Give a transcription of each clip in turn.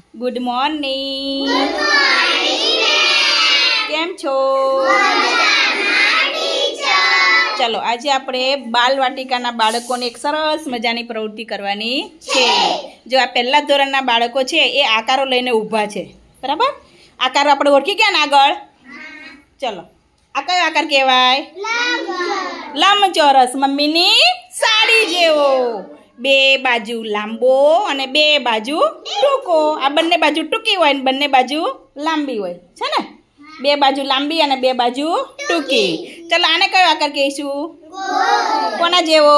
Good morning. કેમ છો? ચલો આજે આપણે બાલવાટિકાના બાળકોને એક સરસ મજાની પ્રવૃત્તિ કરવાની છે. જો આ પહેલા ધોરણના બાળકો છે એ આકારો લઈને ઊભા છે, બરાબર? આકારો આપણે ઓળખી ગયા ને આગળ? ચલો, આ કયો આકાર કહેવાય? લંબચોરસ. મમ્મીની સાડી જેવો. બે બાજુ લાંબો અને બે બાજુ ટૂંકો. આ બંને બાજુ ટૂંકી હોય ને બંને બાજુ લાંબી હોય છે ને? બે બાજુ લાંબી અને બે બાજુ ટૂંકી. ચલો આને કયો આકાર કહીશું? કોના જેવો?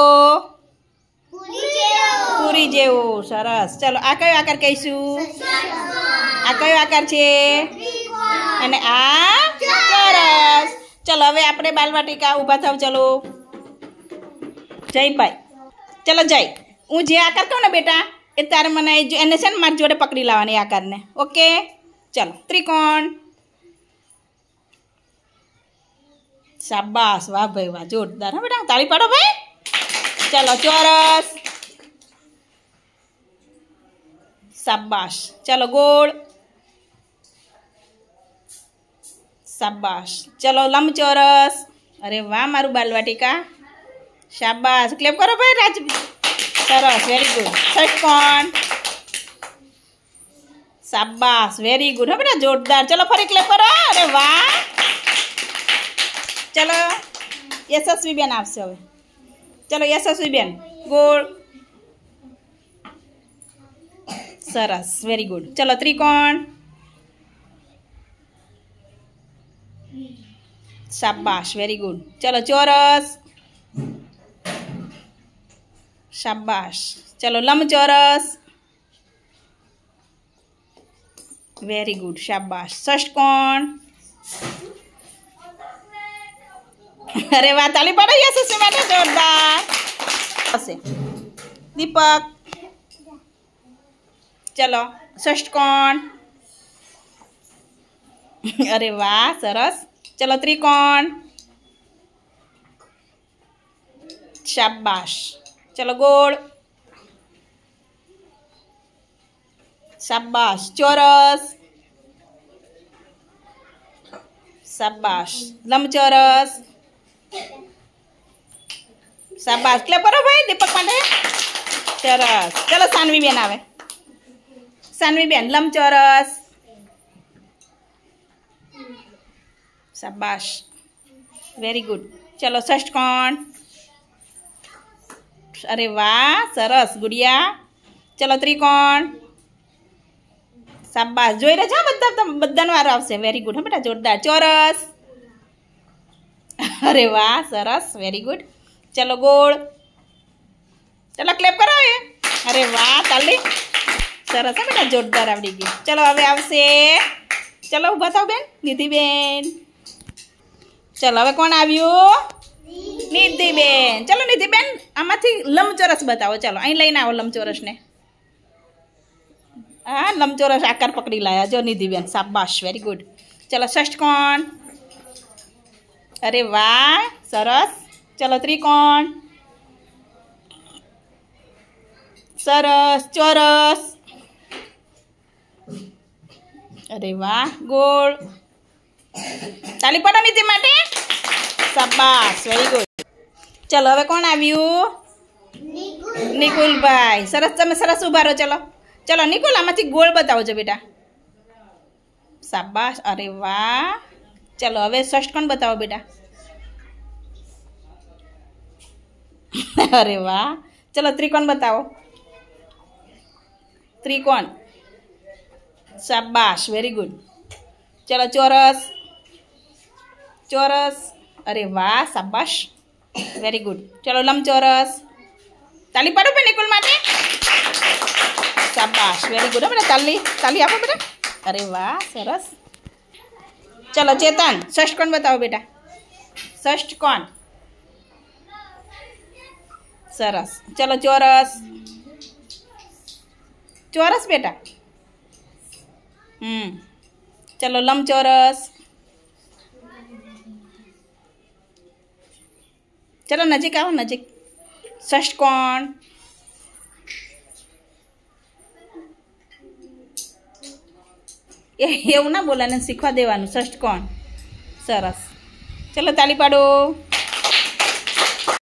પૂરી જેવો. સરસ. ચલો આ કયો આકાર કહીશું? આ કયો આકાર છે? અને આ ચોરસ. ચલો હવે આપણે બાલવાટિકા ઊભા થાવ. ચલો જયભાઈ, ચલો જય, હું જે આકાર કહું ને બેટા એ તારે મને એને છે ને મારી જોડે પકડી લાવવાની આકારને. ઓકે? ચલો ત્રિકોણ. શાબાશ, વાહ ભાઈ વાહ, જોરદાર. હા બેટા, તાળી પાડો ભાઈ. ચલો ચોરસ. શાબાશ. ચલો ગોળ. શાબાશ. ચલો લંબચોરસ. અરે વાહ મારું બાલવાટિકા. શાબાશ. ક્લેપ કરો ભાઈ રાજ. સરસ, વેરી ગુડ. ષટકોણ. શાબાશ, વેરી ગુડ. હો બેટા, જોરદાર. ચલો ફરી ક્લેપ કરો. અરે વાહ. ચલો યશસ્વી બેન આવશે હવે. ચલો યશસ્વી બેન ગોળ. સરસ, વેરી ગુડ. ચલો ત્રિકોણ. શાબાશ, વેરી ગુડ. ચલો ચોરસ. શાબાશ. ચલો લંબચોરસ. Very good. શાબાશ. ષટકોણ. અરે વાહ, તાલી પાડો યશસ્વી માટે. જોરદાર. હશે દીપક. ચલો ષટકોણ. અરે વાહ, સરસ. ચલો ત્રિકોણ. શાબાશ. ચલો ગોળ. શાબાશ. ચોરસ. શાબાશ. લંબચોરસ. શાબાશ. ક્લેપ કરો ભાઈ દીપક માટે. સરસ. ચલો સાનવી બેન આવે. સાનવી બેન લંબચોરસ. શાબાશ, વેરી ગુડ. ચલો ષટકોણ. અરે વાહ, સરસ ગુડિયા. ચલો ત્રિકોણ. શાબાશ. જોઈ રહ્યા છો બધાનો વારો આવશે. Very good. હા બેટા, જોરદાર. ચોરસ. અરે વાહ, સરસ, વેરી ગુડ. ચલો ગોળ. ચલો ક્લેપ કરો એ. અરે વાહ, તાલી. સરસ. હા બેટા, જોરદાર આવડી ગયું. ચલો હવે આવશે. ચલો ઊભા થાવ બેન. નિધિબેન. ચલો હવે કોણ આવ્યું? નિધિબેન. ચલો નિધિબેન, આમાંથી લંબચોરસ બતાવો. ચલો અહીં લઈને આવો લંબચોરસને. હા, લંબચોરસ આકાર પકડી લાયા જો નિધિબેન. શાબાશ, વેરી ગુડ. ચલો ષટકોણ. અરે વાહ, સરસ. ચલો ત્રિકોણ. સરસ. ચોરસ. અરે વાહ, ગોળ. તાલી પાડો નિધિ માટે. શાબાશ, વેરી ગુડ. ચલો હવે કોણ આવ્યું? નિકુલભાઈ. સરસ, તમે સરસ ઉભા રહો. ચલો ચલો નિકુલ, આમાંથી ગોળ બતાવો છો બેટા. શાબાશ. અરે વાહ. ચલો હવે ષટકોણ બતાવો બેટા. અરે વાહ. ચલો ત્રિકોણ બતાવો. ત્રિકોણ. શાબાશ, વેરી ગુડ. ચલો ચોરસ. ચોરસ. અરે વાહ, શાબાશ, વેરી ગુડ. ચલો લંબચોરસ. તાલી પાડો બેટા નિકુલ માટે. શાબાશ, વેરી ગુડ. બેટા તાલી તાલી આપો બેટા. અરે વાહ, સરસ. ચલો ચેતન, ષટકોણ બતાવો બેટા. ષટકોણ. સરસ. ચલો ચોરસ. ચોરસ બેટા. ચલો લંબચોરસ. ચલો નજીક આવો, નજીક. ષટકોણ. એવું ના બોલાને શીખવા દેવાનું ષષ્ઠકોણ. સરસ. ચલો તાલી પાડો.